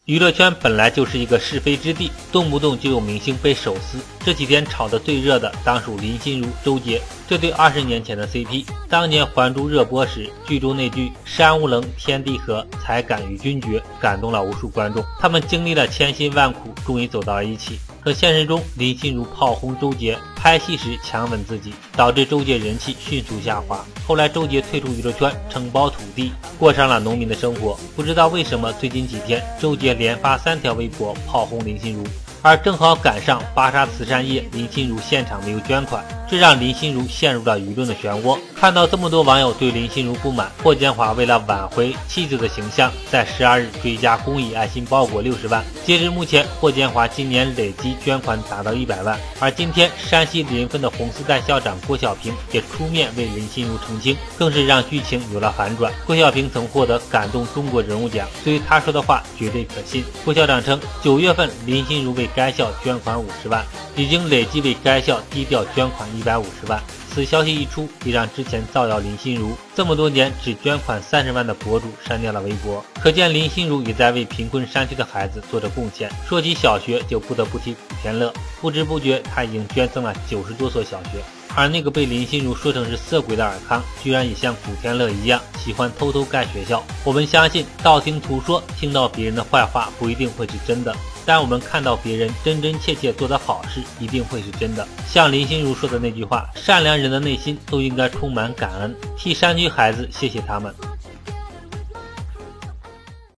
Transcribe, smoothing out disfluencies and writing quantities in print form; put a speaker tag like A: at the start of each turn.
A: 娱乐圈本来就是一个是非之地，动不动就有明星被手撕。这几天炒得最热的当属林心如、周杰这对20年前的 CP。当年《还珠》热播时，剧中那句“山无棱，天地合，才敢与君绝”感动了无数观众。他们经历了千辛万苦，终于走到了一起。可现实中，林心如炮轰周杰，拍戏时强吻自己，导致周杰人气迅速下滑。后来周杰退出娱乐圈，承包土地，过上了农民的生活。不知道为什么最近几天周杰连发3条微博炮轰林心如，而正好赶上巴沙慈善夜，林心如现场没有捐款，这让林心如陷入了舆论的漩涡。看到这么多网友对林心如不满，霍建华为了挽回妻子的形象，在12日追加公益爱心包裹60万。截至目前，霍建华今年累计捐款达到100万。而今天，山西临汾的红丝带校长郭晓平也出面为林心如澄清，更是让剧情有了反转。郭晓平曾获得感动中国人物奖，所以他说的话绝对可信。郭校长称，9月份林心如为该校捐款50万，已经累计为该校低调捐款150万。此消息一出，也让之前造谣林心如这么多年只捐款30万的博主删掉了微博。可见林心如也在为贫困山区的孩子做着贡献。说起小学，就不得不提古天乐，不知不觉他已经捐赠了90多所小学。而那个被林心如说成是色鬼的尔康，居然也像古天乐一样喜欢偷偷盖学校。我们相信道听途说，听到别人的坏话不一定会是真的，但我们看到别人真真切切做的好事一定会是真的。像林心如说的那句话，善良人的内心都应该充满感恩，替山区孩子谢谢他们。